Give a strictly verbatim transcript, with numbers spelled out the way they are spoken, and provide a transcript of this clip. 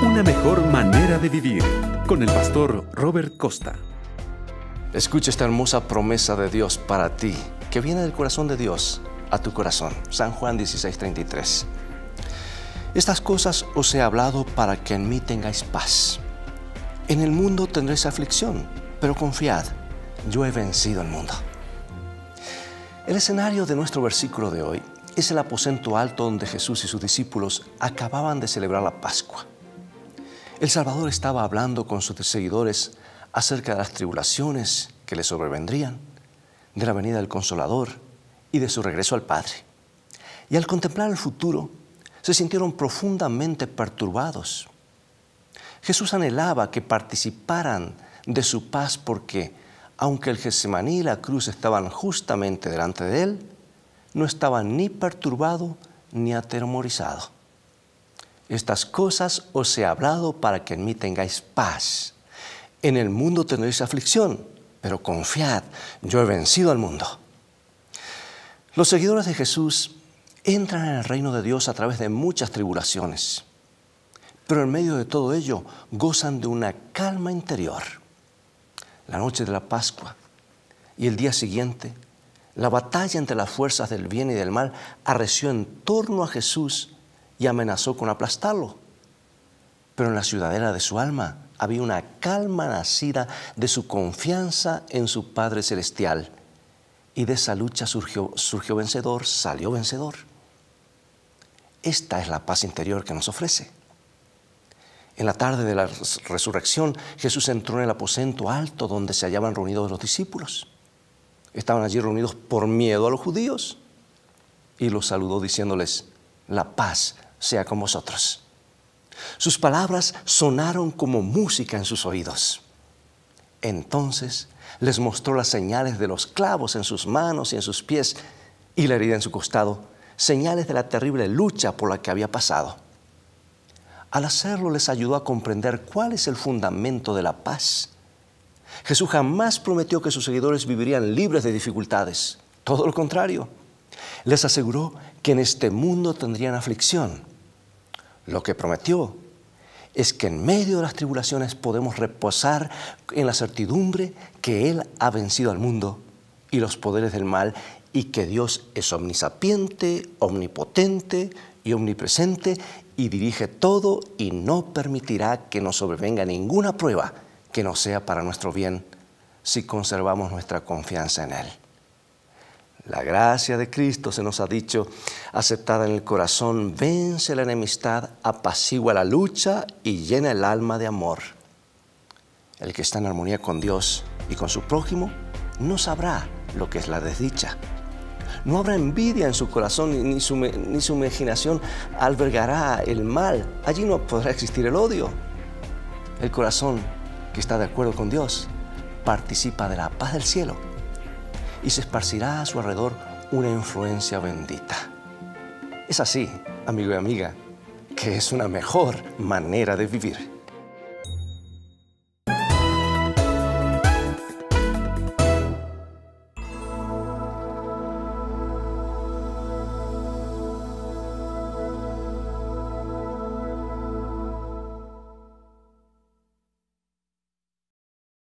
Una mejor manera de vivir con el pastor Robert Costa. Escucha esta hermosa promesa de Dios para ti, que viene del corazón de Dios a tu corazón. San Juan dieciséis, treinta y tres. Estas cosas os he hablado para que en mí tengáis paz. En el mundo tendréis aflicción, pero confiad, yo he vencido el mundo. El escenario de nuestro versículo de hoy es el aposento alto donde Jesús y sus discípulos acababan de celebrar la Pascua. El Salvador estaba hablando con sus seguidores acerca de las tribulaciones que le sobrevendrían, de la venida del Consolador y de su regreso al Padre. Y al contemplar el futuro, se sintieron profundamente perturbados. Jesús anhelaba que participaran de su paz porque, aunque el Getsemaní y la cruz estaban justamente delante de él, no estaba ni perturbado ni atemorizado. Estas cosas os he hablado para que en mí tengáis paz. En el mundo tendréis aflicción, pero confiad, yo he vencido al mundo. Los seguidores de Jesús entran en el reino de Dios a través de muchas tribulaciones, pero en medio de todo ello gozan de una calma interior. La noche de la Pascua y el día siguiente, la batalla entre las fuerzas del bien y del mal arreció en torno a Jesús y amenazó con aplastarlo. Pero en la ciudadela de su alma había una calma nacida de su confianza en su Padre Celestial. Y de esa lucha surgió, surgió vencedor, salió vencedor. Esta es la paz interior que nos ofrece. En la tarde de la resurrección, Jesús entró en el aposento alto donde se hallaban reunidos los discípulos. Estaban allí reunidos por miedo a los judíos y los saludó diciéndoles: la paz sea con vosotros. Sus palabras sonaron como música en sus oídos. Entonces les mostró las señales de los clavos en sus manos y en sus pies y la herida en su costado, señales de la terrible lucha por la que había pasado. Al hacerlo les ayudó a comprender cuál es el fundamento de la paz. Jesús jamás prometió que sus seguidores vivirían libres de dificultades. Todo lo contrario. Les aseguró que en este mundo tendrían aflicción. Lo que prometió es que en medio de las tribulaciones podemos reposar en la certidumbre que Él ha vencido al mundo y los poderes del mal, y que Dios es omnisapiente, omnipotente y omnipresente y dirige todo y no permitirá que nos sobrevenga ninguna prueba que no sea para nuestro bien si conservamos nuestra confianza en Él. La gracia de Cristo, se nos ha dicho, aceptada en el corazón, vence la enemistad, apacigua la lucha y llena el alma de amor. El que está en armonía con Dios y con su prójimo no sabrá lo que es la desdicha. No habrá envidia en su corazón, ni su, ni su imaginación albergará el mal. Allí no podrá existir el odio. El corazón que está de acuerdo con Dios participa de la paz del cielo y se esparcirá a su alrededor una influencia bendita. Es así, amigo y amiga, que es una mejor manera de vivir.